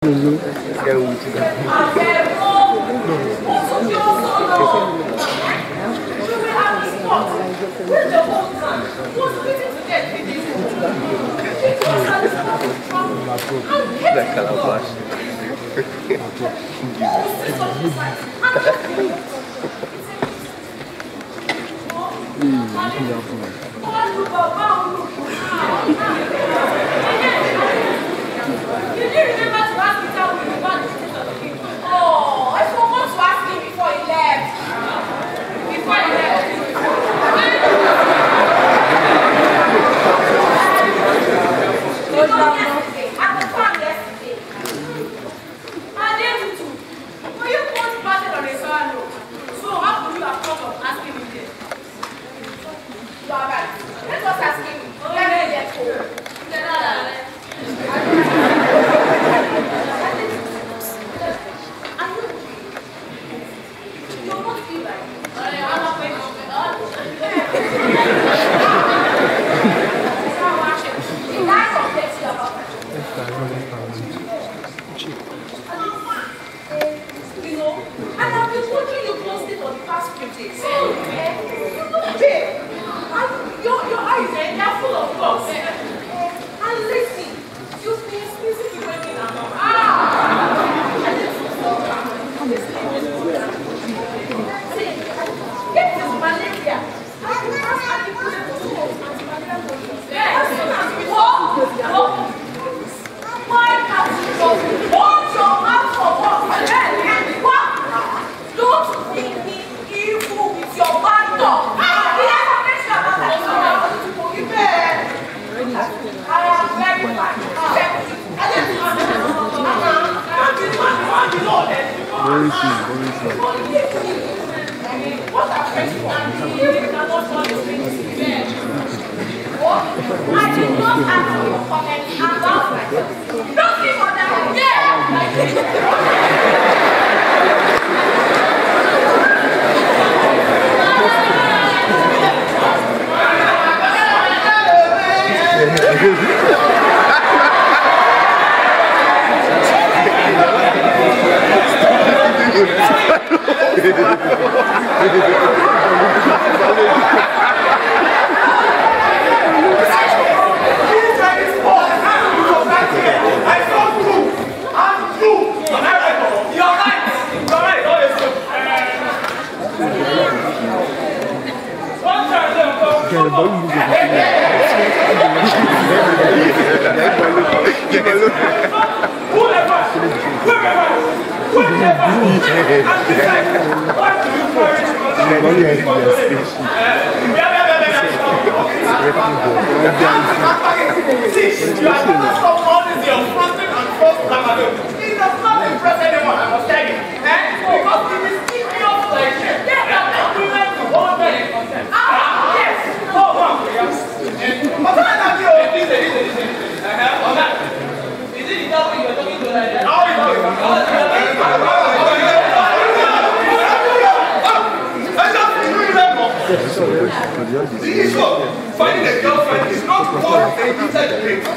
Finding a girlfriend is not what they inside the paper.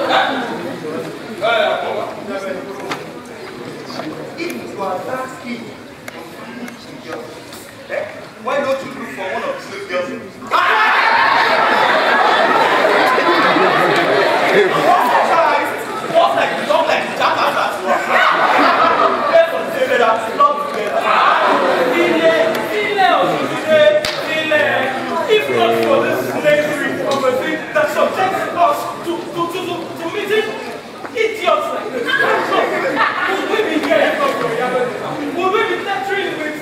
If you are that keen, why don't you look for one of these girls? What's like you don't like that as well? Let's consider that love together. If not for this slavery of a thing that subjects us to meeting idiots like this, would we be here? Would we be lecturing with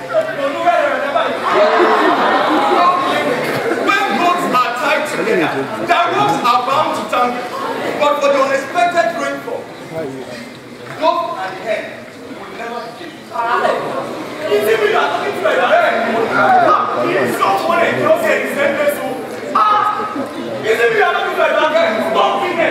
when boats are tied together, their ropes are bound to tangle. But for the unexpected rainfall, both and the head will never be given. You see me not talking to like that? He's so funny, don't say the same place. You see me not talking to like that? Don't be there.